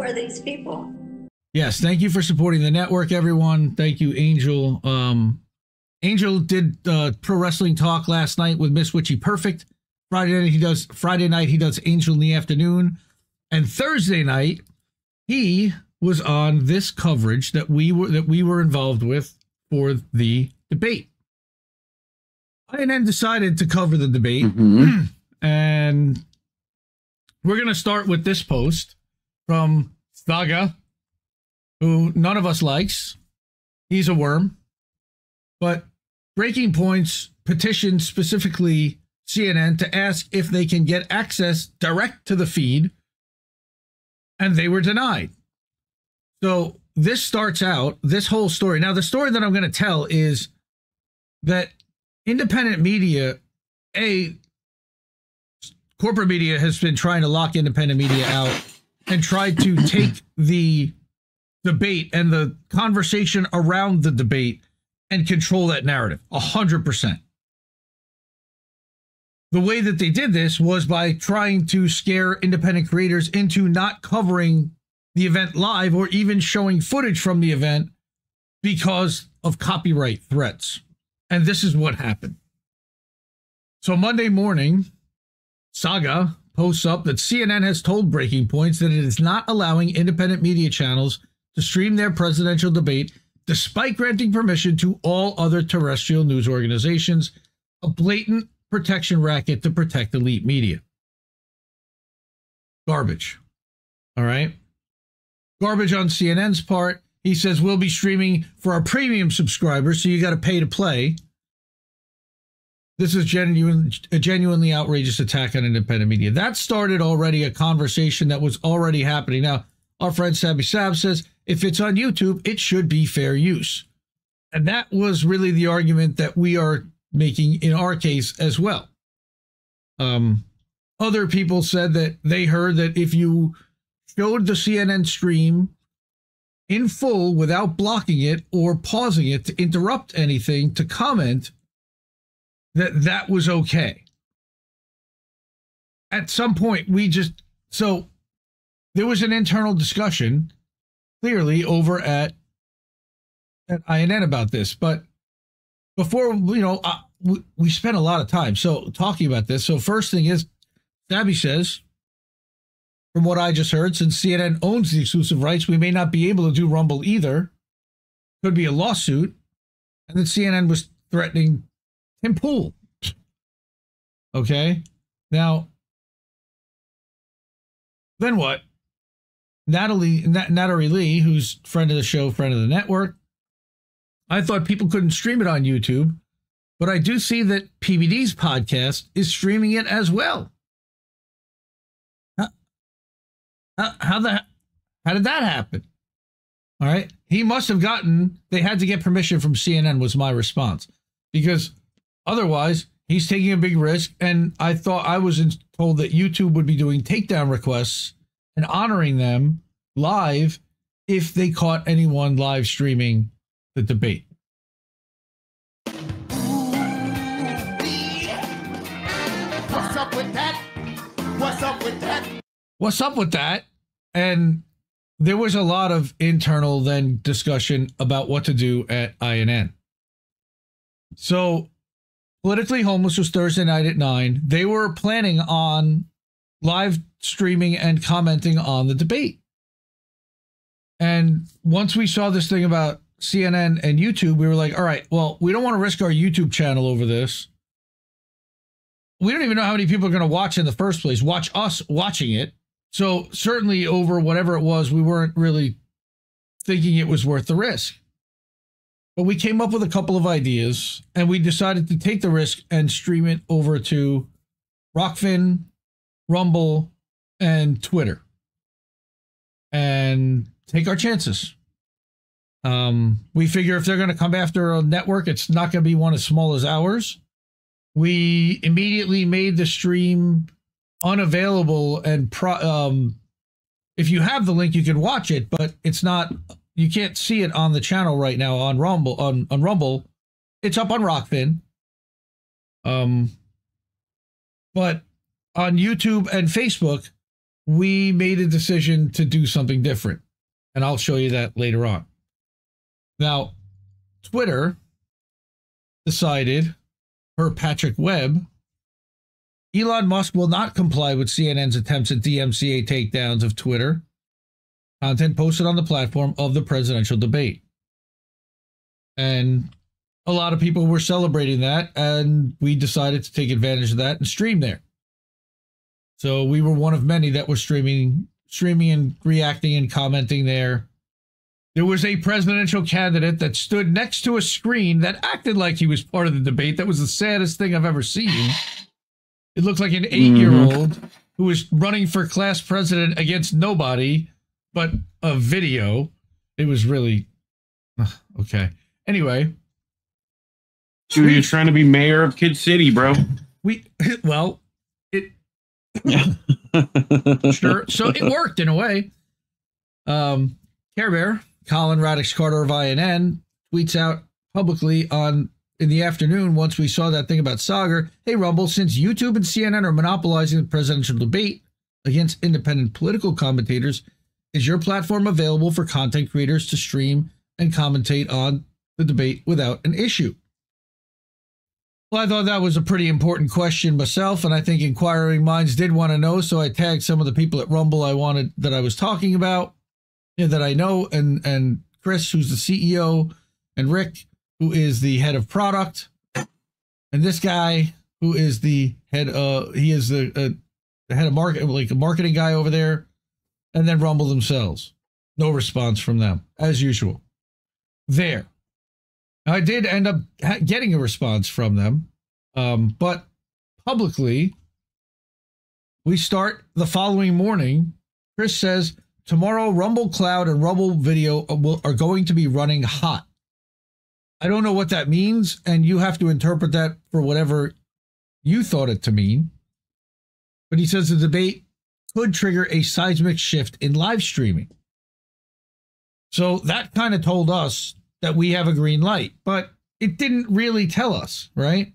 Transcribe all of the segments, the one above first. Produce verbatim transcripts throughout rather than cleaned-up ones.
are these people? Yes, thank you for supporting the network, everyone. Thank you, Angel. Um, Angel did uh, Pro Wrestling Talk last night with Miss Witchy Perfect. Friday night he does Friday night he does Angel in the afternoon, and Thursday night he was on this coverage that we were that we were involved with for the debate. I then decided to cover the debate, mm-hmm. and we're going to start with this post from Saga, who none of us likes. He's a worm. But Breaking Point's petitioned specifically C N N to ask if they can get access direct to the feed, and they were denied. So this starts out, this whole story. Now, the story that I'm going to tell is that independent media, a corporate media has been trying to lock independent media out and tried to take the debate and the conversation around the debate and control that narrative a hundred percent. The way that they did this was by trying to scare independent creators into not covering the event live or even showing footage from the event because of copyright threats. And this is what happened. So Monday morning, Saga posts up that C N N has told Breaking Points that it is not allowing independent media channels to stream their presidential debate despite granting permission to all other terrestrial news organizations, a blatant protection racket to protect elite media. Garbage. All right. Garbage on C N N's part. He says, we'll be streaming for our premium subscribers, so you got to pay to play. This is genuine, a genuinely outrageous attack on independent media. That started already a conversation that was already happening. Now, our friend Sabby Sab says, if it's on YouTube, it should be fair use. And that was really the argument that we are making in our case as well. Um, other people said that they heard that if you showed the C N N stream in full without blocking it or pausing it to interrupt anything to comment, that that was okay. At some point, we just, so there was an internal discussion clearly over at, at I N N about this, but before, you know, uh, we, we spent a lot of time so talking about this. So first thing is, Sabby says, from what I just heard, since C N N owns the exclusive rights, we may not be able to do Rumble either. Could be a lawsuit. And then C N N was threatening Tim Pool. Okay. Now, then what? Natalie, Nat, Natalie Lee, who's friend of the show, friend of the network. I thought people couldn't stream it on YouTube, but I do see that P B D's podcast is streaming it as well. How, how, how the how did that happen? All right. He must have gotten, they had to get permission from C N N was my response, because otherwise he's taking a big risk. And I thought I was told that YouTube would be doing takedown requests and honoring them live if they caught anyone live streaming the debate. What's up with that? What's up with that? What's up with that? And there was a lot of internal then discussion about what to do at I N N. So Politically Homeless was Thursday night at nine. They were planning on live streaming and commenting on the debate. And once we saw this thing about C N N and YouTube, we were like, all right, well, we don't want to risk our YouTube channel over this. We don't even know how many people are going to watch in the first place, watch us watching it. So certainly over whatever it was, we weren't really thinking it was worth the risk. But we came up with a couple of ideas, and we decided to take the risk and stream it over to Rockfin, Rumble, and Twitter. And take our chances. Um, we figure if they're going to come after a network, it's not going to be one as small as ours. We immediately made the stream unavailable, and pro um, if you have the link, you can watch it, but it's not, you can't see it on the channel right now on Rumble. On, on Rumble, it's up on Rockfin. Um, but on YouTube and Facebook, we made a decision to do something different. And I'll show you that later on. Now, Twitter decided, per Patrick Webb, Elon Musk will not comply with C N N's attempts at D M C A takedowns of Twitter content posted on the platform of the presidential debate. And a lot of people were celebrating that, and we decided to take advantage of that and stream there. So we were one of many that were streaming, streaming and reacting and commenting there. There was a presidential candidate that stood next to a screen that acted like he was part of the debate. That was the saddest thing I've ever seen. It looked like an eight-year-old mm-hmm. who was running for class president against nobody but a video. It was really... Okay. Anyway. So you're trying to be mayor of Kid City, bro. We... Well, it... Sure. So it worked in a way. Um, Care Bear, Colin Radix-Carter of I N N, tweets out publicly on in the afternoon once we saw that thing about Sagar. Hey, Rumble, since YouTube and C N N are monopolizing the presidential debate against independent political commentators, is your platform available for content creators to stream and commentate on the debate without an issue? Well, I thought that was a pretty important question myself, and I think inquiring minds did want to know, so I tagged some of the people at Rumble I wanted that I was talking about, you know, that I know, and and Chris, who's the C E O, and Rick, who is the head of product, and this guy, who is the head, uh, he is the, uh, the head of market, like a marketing guy over there, and then Rumble themselves. No response from them, as usual. There. I did end up getting a response from them, um, but publicly, we start the following morning. Chris says, tomorrow Rumble Cloud and Rumble Video will, are going to be running hot. I don't know what that means, and you have to interpret that for whatever you thought it to mean. But he says the debate could trigger a seismic shift in live streaming. So that kind of told us that we have a green light, but it didn't really tell us, right?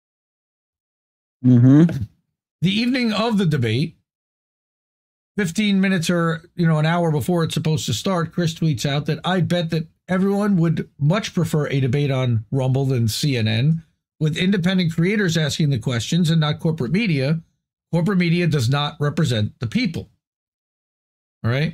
Mm-hmm. The evening of the debate, fifteen minutes or, you know, an hour before it's supposed to start, Chris tweets out that I bet that everyone would much prefer a debate on Rumble than C N N, with independent creators asking the questions and not corporate media. Corporate media does not represent the people. All right?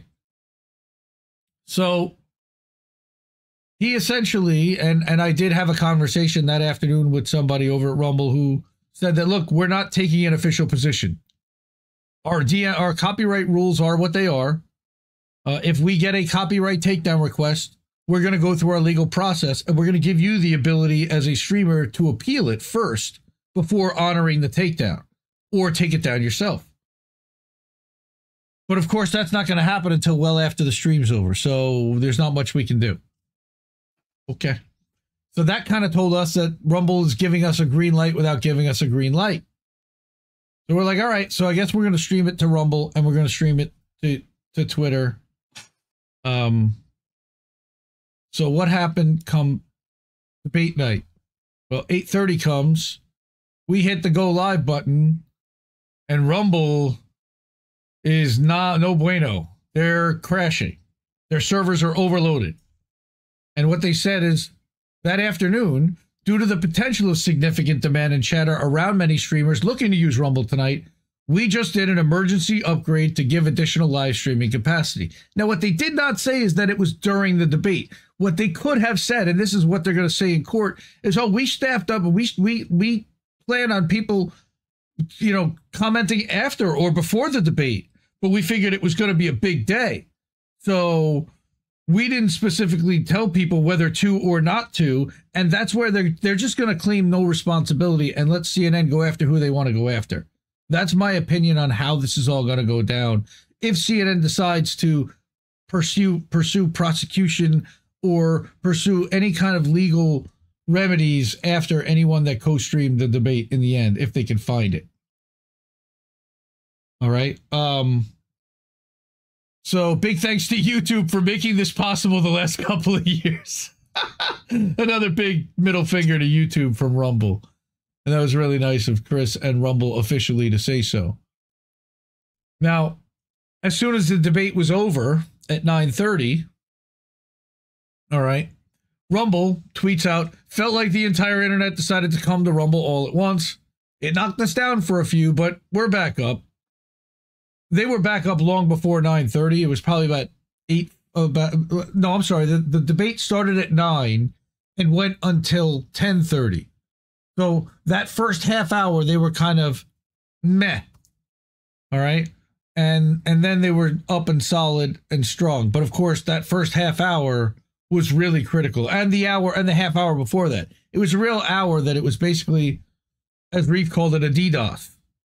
So he essentially, and, and I did have a conversation that afternoon with somebody over at Rumble who said that, look, we're not taking an official position. Our, D our copyright rules are what they are. Uh, if we get a copyright takedown request, we're going to go through our legal process, and we're going to give you the ability as a streamer to appeal it first before honoring the takedown, or take it down yourself. But of course, that's not going to happen until well after the stream's over, so there's not much we can do. Okay. So that kind of told us that Rumble is giving us a green light without giving us a green light. So we're like, all right, so I guess we're going to stream it to Rumble, and we're going to stream it to, to Twitter. Um, so what happened come debate night? Well, eight thirty comes. We hit the go live button, and Rumble is not no bueno. They're crashing. Their servers are overloaded. And what they said is that afternoon, due to the potential of significant demand and chatter around many streamers looking to use Rumble tonight, we just did an emergency upgrade to give additional live streaming capacity. Now, what they did not say is that it was during the debate. What they could have said, and this is what they're going to say in court, is, oh, we staffed up and we we we plan on people, you know, commenting after or before the debate, but we figured it was going to be a big day. So we didn't specifically tell people whether to or not to, and that's where they're they're just going to claim no responsibility and let C N N go after who they want to go after. That's my opinion on how this is all going to go down. If C N N decides to pursue pursue prosecution or pursue any kind of legal remedies after anyone that co-streamed the debate in the end, if they can find it. All right. Um, so big thanks to YouTube for making this possible the last couple of years. Another big middle finger to YouTube from Rumble. And that was really nice of Chris and Rumble officially to say so. Now, as soon as the debate was over at nine thirty, all right, Rumble tweets out, felt like the entire internet decided to come to Rumble all at once. It knocked us down for a few, but we're back up. They were back up long before nine thirty. It was probably about eight. About no, I'm sorry. The, the debate started at nine and went until ten thirty. So that first half hour, they were kind of meh. All right. And and then they were up and solid and strong. But of course, that first half hour was really critical. And the hour and the half hour before that. It was a real hour that it was basically, as Reef called it, a DDoS.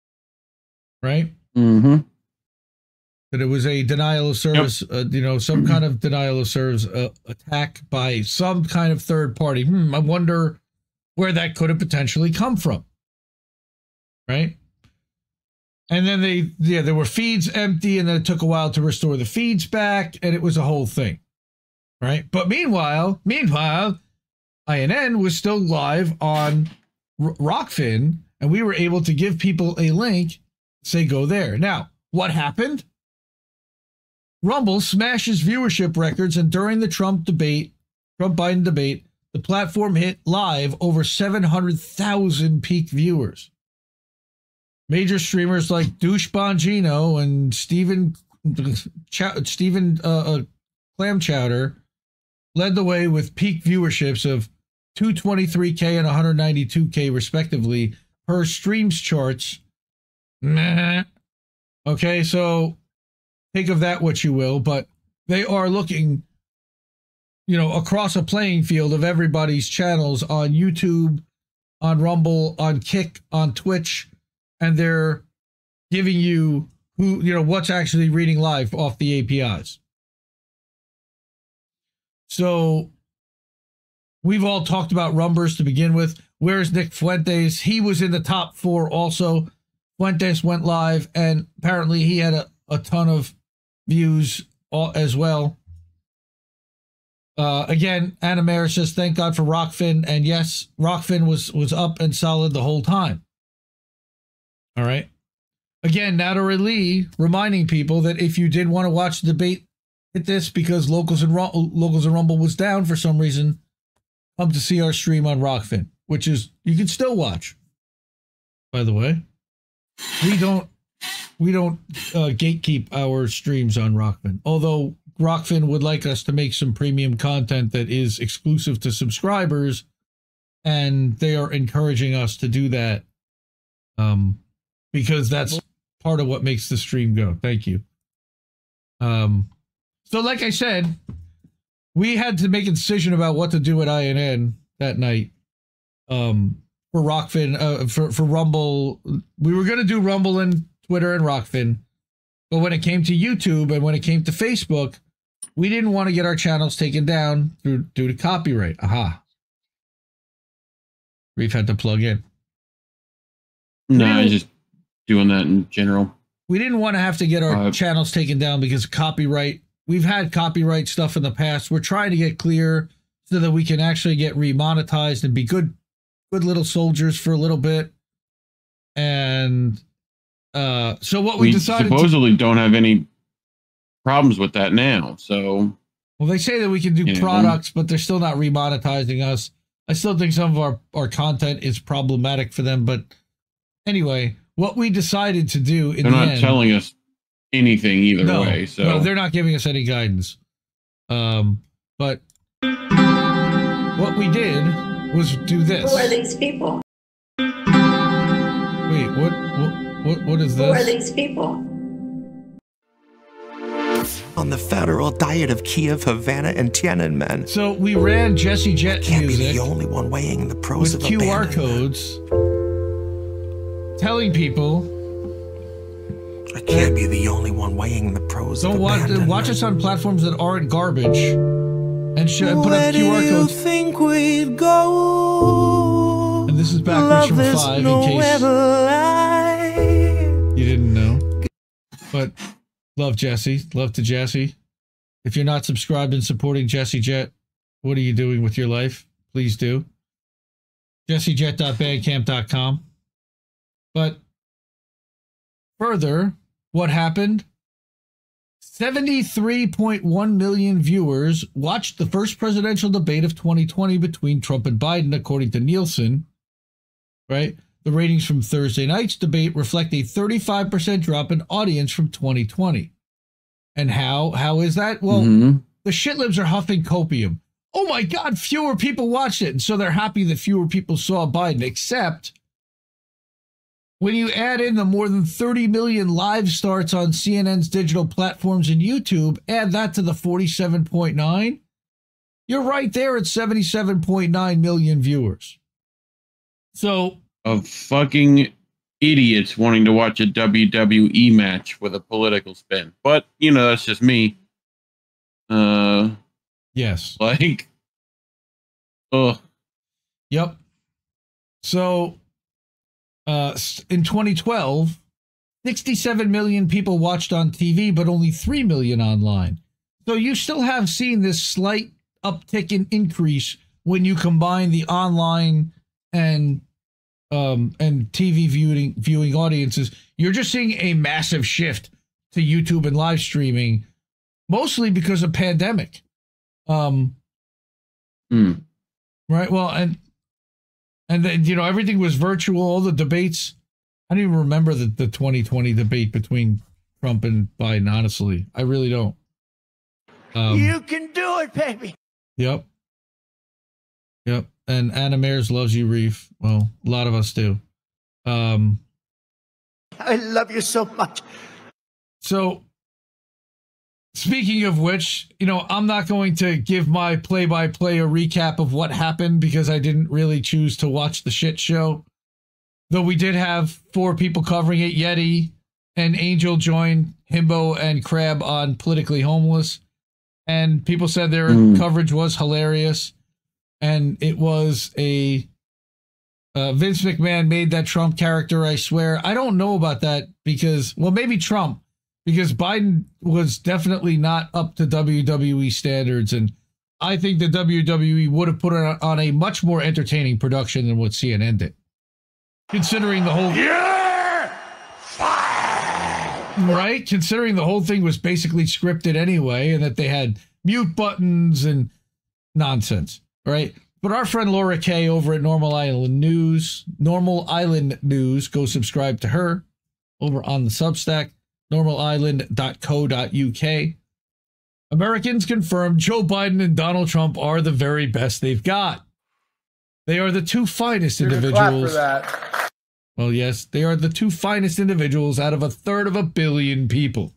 Right? Mm-hmm. That it was a denial of service, yep. uh, you know, some kind of denial of service uh, attack by some kind of third party. Hmm, I wonder where that could have potentially come from. Right? And then they, yeah, there were feeds empty, and then it took a while to restore the feeds back, and it was a whole thing. Right? But meanwhile, meanwhile, I N N was still live on R- Rockfin, and we were able to give people a link, say go there. Now, what happened? Rumble smashes viewership records, and during the Trump debate, Trump-Biden debate, the platform hit live over seven hundred thousand peak viewers. Major streamers like Douche Bongino and Stephen Ch- Stephen uh, uh, Clam Chowder led the way with peak viewerships of two twenty-three K and one ninety-two K respectively per streams charts. Meh. Okay, so take of that what you will, but they are looking, you know, across a playing field of everybody's channels on YouTube, on Rumble, on Kick, on Twitch, and they're giving you who, you know, what's actually reading live off the A P Is. So we've all talked about Rumbers to begin with. Where's Nick Fuentes? He was in the top four also. Fuentes went live, and apparently he had a, a ton of views all, as well. Uh, again, Anna Mayer says, thank God for Rockfin. And yes, Rockfin was, was up and solid the whole time. All right. Again, Natalie Lee reminding people that if you did want to watch the debate, hit this because Locals and Locals and Rumble was down for some reason. Come to see our stream on Rockfin, which is you can still watch. By the way, we don't we don't uh, gatekeep our streams on Rockfin. Although Rockfin would like us to make some premium content that is exclusive to subscribers, and they are encouraging us to do that. Um. Because that's part of what makes the stream go. Thank you. Um, so like I said, we had to make a decision about what to do at I N N that night. Um, for Rockfin, uh, for, for Rumble, we were going to do Rumble and Twitter and Rockfin. But when it came to YouTube and when it came to Facebook, we didn't want to get our channels taken down through, due to copyright. Aha. Reef had to plug in. No, I just... doing that in general. We didn't want to have to get our uh, channels taken down because of copyright. We've had copyright stuff in the past. We're trying to get clear so that we can actually get remonetized and be good, good little soldiers for a little bit. And uh, so what we, we decided supposedly to, don't have any problems with that now. So, well, they say that we can do you products, know. but they're still not remonetizing us. I still think some of our, our content is problematic for them. But anyway, what we decided to do in they're the not end, telling us anything either no, way. So no, they're not giving us any guidance. Um, but what we did was do this. Who are these people? Wait, what? What? What, what is this? Who are these people? On the federal diet of Kiev, Havana, and Tiananmen. So we ran Jesse Jet Can't music be the only one weighing the pros with of Q R abandonment. codes, telling people I can't be the only one weighing the pros don't of watch, abandonment. watch us on platforms that aren't garbage, and sh- put Where up Q R do you codes. think we'd go? And this is backwards from five, in case you didn't know. But love Jesse, love to Jesse. If you're not subscribed and supporting Jesse Jet, what are you doing with your life? Please do. jesse jet dot bandcamp dot com. But further, what happened? seventy-three point one million viewers watched the first presidential debate of twenty twenty between Trump and Biden, according to Nielsen. Right? The ratings from Thursday night's debate reflect a thirty-five percent drop in audience from twenty twenty. And how? How is that? Well, mm-hmm. the shitlibs are huffing copium. Oh my God, fewer people watched it. And so they're happy that fewer people saw Biden, except when you add in the more than thirty million live starts on C N N's digital platforms and YouTube, add that to the forty-seven point nine, you're right there at seventy-seven point nine million viewers. So, of fucking idiots wanting to watch a W W E match with a political spin. But, you know, that's just me. Uh, yes. Like, ugh. Yep. So, uh, in twenty twelve, sixty-seven million people watched on T V, but only three million online. So you still have seen this slight uptick in increase when you combine the online and um, and T V viewing viewing audiences. You're just seeing a massive shift to YouTube and live streaming, mostly because of pandemic. Um, mm. Right. Well, and and then, you know, everything was virtual. All the debates. I don't even remember the, the twenty twenty debate between Trump and Biden. Honestly, I really don't. Um, you can do it, baby. Yep. Yep. And Anna Mears loves you, Reef. Well, a lot of us do. Um, I love you so much. So, speaking of which, you know, I'm not going to give my play-by-play a recap of what happened because I didn't really choose to watch the shit show. Though we did have four people covering it. Yeti and Angel joined Himbo and Crab on Politically Homeless. And people said their mm. coverage was hilarious. And it was a... Uh, Vince McMahon made that Trump character, I swear. I don't know about that because... Well, maybe Trump. Because Biden was definitely not up to W W E standards. And I think the W W E would have put it on a much more entertaining production than what C N N did. Considering the whole... You're fired! Right? Considering the whole thing was basically scripted anyway, and that they had mute buttons and nonsense, right? But our friend Laura Kay over at Normal Island News, Normal Island News, go subscribe to her over on the Substack, normal island dot co dot U K. Americans confirm Joe Biden and Donald Trump are the very best they've got. They are the two finest Here's individuals. A clap for that. Well, yes, they are the two finest individuals out of a third of a billion people.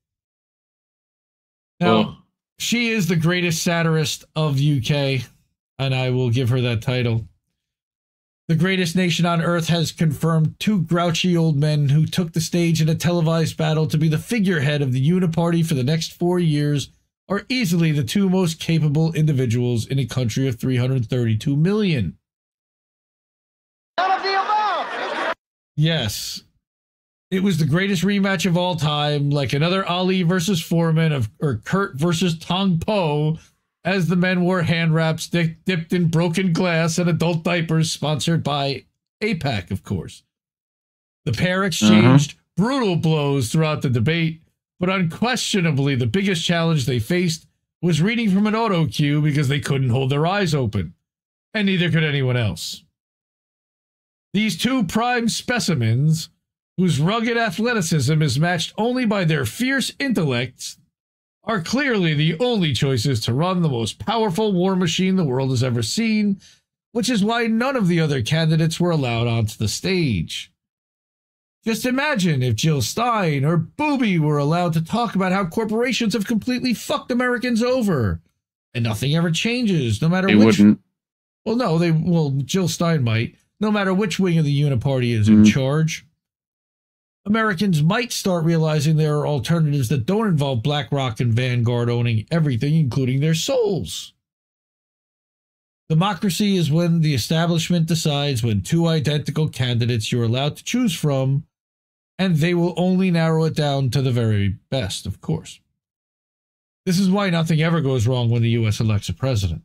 Now, oh. she is the greatest satirist of U K, and I will give her that title. The greatest nation on earth has confirmed two grouchy old men who took the stage in a televised battle to be the figurehead of the Uniparty for the next four years are easily the two most capable individuals in a country of three hundred thirty-two million. None of the above. Yes. It was the greatest rematch of all time, like another Ali versus Foreman of, or Kurt versus Tong Po, as the men wore hand wraps dipped in broken glass and adult diapers, sponsored by AIPAC, of course. The pair exchanged uh-huh. brutal blows throughout the debate, but unquestionably the biggest challenge they faced was reading from an auto cue because they couldn't hold their eyes open, and neither could anyone else. These two prime specimens, whose rugged athleticism is matched only by their fierce intellects, are clearly the only choices to run the most powerful war machine the world has ever seen, which is why none of the other candidates were allowed onto the stage. Just imagine if Jill Stein or Booby were allowed to talk about how corporations have completely fucked Americans over, and nothing ever changes, no matter they which... Wouldn't. Well, no, they... Well, Jill Stein might, no matter which wing of the Uniparty is mm-hmm. in charge. Americans might start realizing there are alternatives that don't involve BlackRock and Vanguard owning everything, including their souls. Democracy is when the establishment decides when two identical candidates you're allowed to choose from, and they will only narrow it down to the very best, of course. This is why nothing ever goes wrong when the U S elects a president.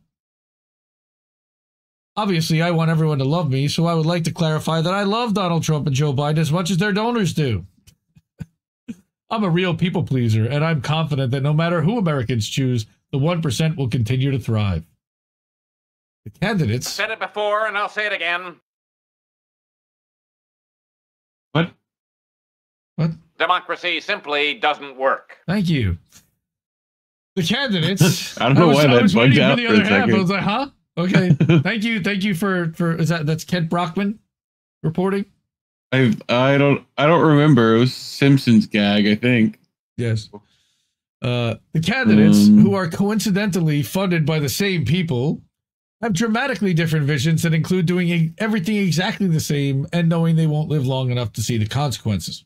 Obviously, I want everyone to love me, so I would like to clarify that I love Donald Trump and Joe Biden as much as their donors do. I'm a real people pleaser, and I'm confident that no matter who Americans choose, the one percent will continue to thrive. The candidates... I've said it before, and I'll say it again. What? What? Democracy simply doesn't work. Thank you. The candidates... I don't know I was, why I that was bugged waiting out for the for a other half. second. I was like, huh? Okay. Thank you. Thank you for... for is that That's Kent Brockman reporting? I I don't I don't remember. It was Simpsons gag, I think. Yes. Uh, the candidates, um, who are coincidentally funded by the same people, have dramatically different visions that include doing everything exactly the same and knowing they won't live long enough to see the consequences.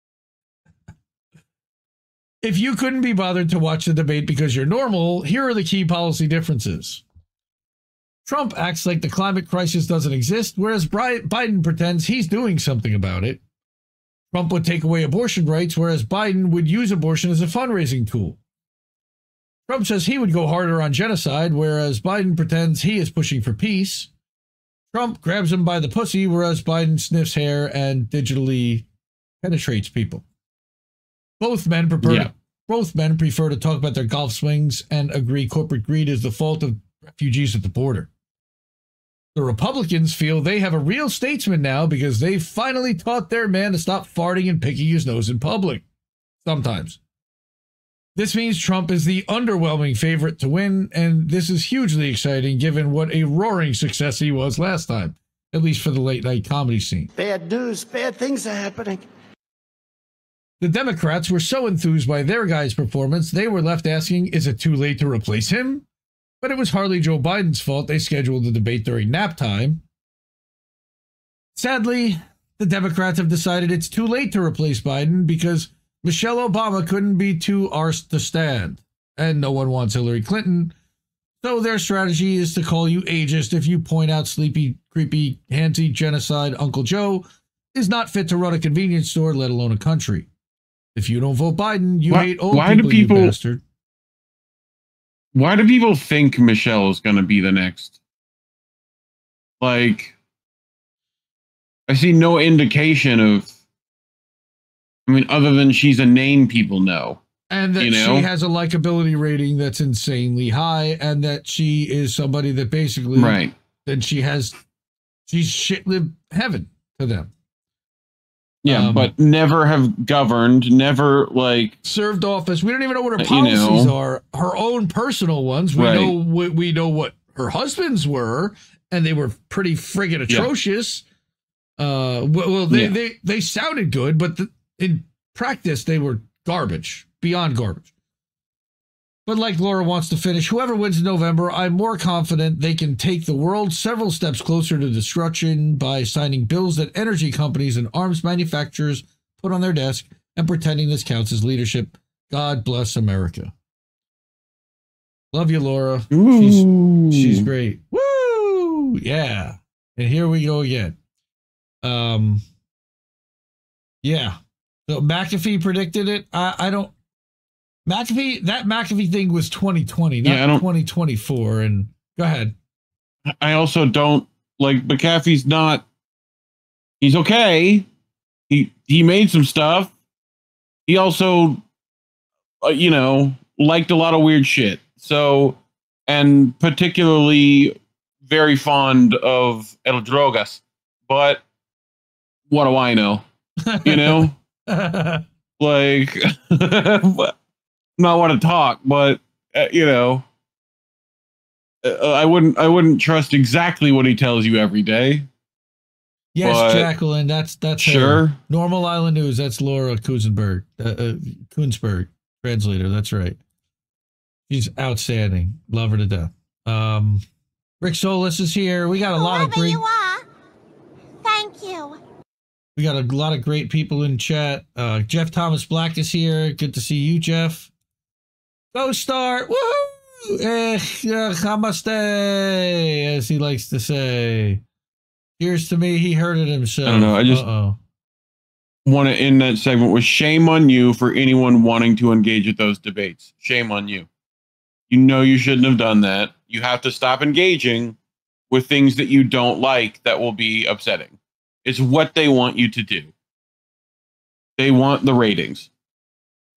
If you couldn't be bothered to watch the debate because you're normal, here are the key policy differences. Trump acts like the climate crisis doesn't exist, whereas Biden pretends he's doing something about it. Trump would take away abortion rights, whereas Biden would use abortion as a fundraising tool. Trump says he would go harder on genocide, whereas Biden pretends he is pushing for peace. Trump grabs him by the pussy, whereas Biden sniffs hair and digitally penetrates people. Both men prefer Yeah. to, both men prefer to talk about their golf swings and agree corporate greed is the fault of refugees at the border. The Republicans feel they have a real statesman now because they finally taught their man to stop farting and picking his nose in public. Sometimes. This means Trump is the underwhelming favorite to win, and this is hugely exciting given what a roaring success he was last time, at least for the late-night comedy scene. Bad news, bad things are happening. The Democrats were so enthused by their guy's performance, they were left asking, is it too late to replace him? But it was hardly Joe Biden's fault they scheduled the debate during nap time. Sadly, the Democrats have decided it's too late to replace Biden because Michelle Obama couldn't be too arsed to stand, and no one wants Hillary Clinton, so their strategy is to call you ageist if you point out sleepy, creepy, handsy genocide Uncle Joe is not fit to run a convenience store, let alone a country. If you don't vote Biden, you Why- hate old why do people, you people- bastard. Why do people think Michelle is going to be the next? Like, I see no indication of, I mean, other than she's a name people know. And that You know? she has a likability rating that's insanely high, and that she is somebody that basically, Right. that she has, she's shit lib heaven to them. Yeah, Um, but never have governed, never, like, Served office. We don't even know what her You policies know. are. Her own personal ones. We Right. know we, we know what her husband's were, and they were pretty friggin' Yeah. atrocious. Uh, well, well, they, Yeah. they they sounded good, but the, in practice they were garbage, beyond garbage. But like Laura wants to finish, whoever wins in November, I'm more confident they can take the world several steps closer to destruction by signing bills that energy companies and arms manufacturers put on their desk and pretending this counts as leadership. God bless America. Love you, Laura. ooh. She's she's great. Woo! Yeah. And here we go again. Um. Yeah. So McAfee predicted it. I, I don't. McAfee, that McAfee thing was twenty twenty, not Yeah, I don't- twenty twenty-four. And go ahead. I also don't, like, McAfee's not, he's okay. He, he made some stuff. He also, uh, you know, liked a lot of weird shit. So, and particularly very fond of El Drogas. But what do I know? You know? Like, not want to talk, but uh, you know, uh, I wouldn't. I wouldn't trust exactly what he tells you every day. Yes, But- Jacqueline. That's that's her. Sure. Normal Island News. That's Laura Kuzenberg, uh, uh, Kunsberg, translator. That's right. She's outstanding. Love her to death. Um, Rick Solis is here. We got a lot of Whoever great. you are, thank you. We got a lot of great people in chat. Uh, Jeff Thomas Black is here. Good to see you, Jeff. Go Star! Woohoo! Eh, uh, namaste, as he likes to say. Cheers to me. He heard it himself. I don't know, I just- Uh-oh. Want to end that segment with shame on you for anyone wanting to engage with those debates. Shame on you. You know you shouldn't have done that. You have to stop engaging with things that you don't like that will be upsetting. It's what they want you to do. They want the ratings.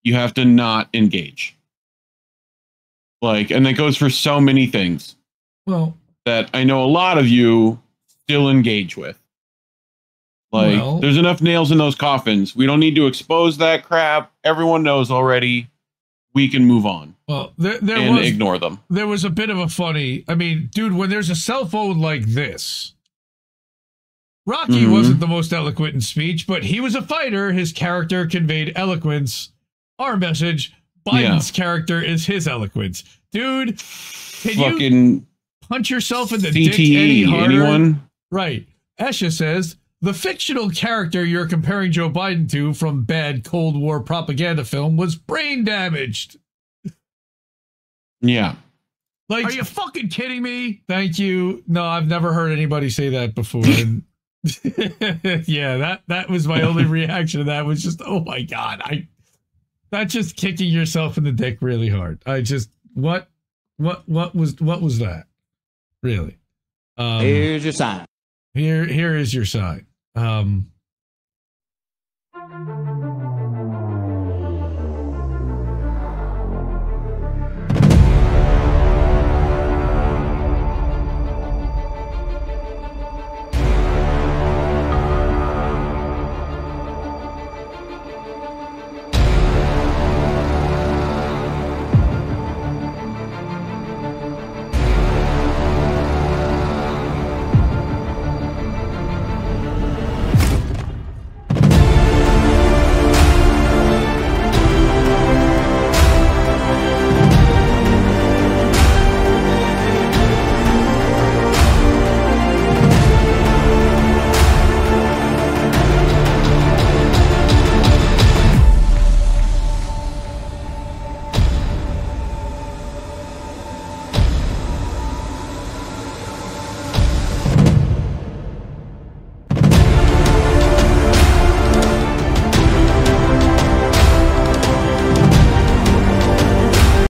You have to not engage. Like, and that goes for so many things. Well, that I know a lot of you still engage with. Like, well, there's enough nails in those coffins. We don't need to expose that crap. Everyone knows already. We can move on. Well, there, there and was, ignore them. There was a bit of a funny. I mean, dude, when there's a cell phone like this, Rocky Mm-hmm. wasn't the most eloquent in speech, but he was a fighter. His character conveyed eloquence. Our message: Biden's Yeah. character is his eloquence. Dude, can you Fucking punch yourself in the C dick T any E, harder? anyone? Right. Esha says, the fictional character you're comparing Joe Biden to from bad Cold War propaganda film was brain damaged. Yeah. Like, are you fucking kidding me? Thank you. No, I've never heard anybody say that before. And yeah, that, that was my only reaction to that was just, oh my God. I That's just kicking yourself in the dick really hard. I just, what, what, what was, what was that? Really? Um, Here's your sign. Here, here is your sign. Um,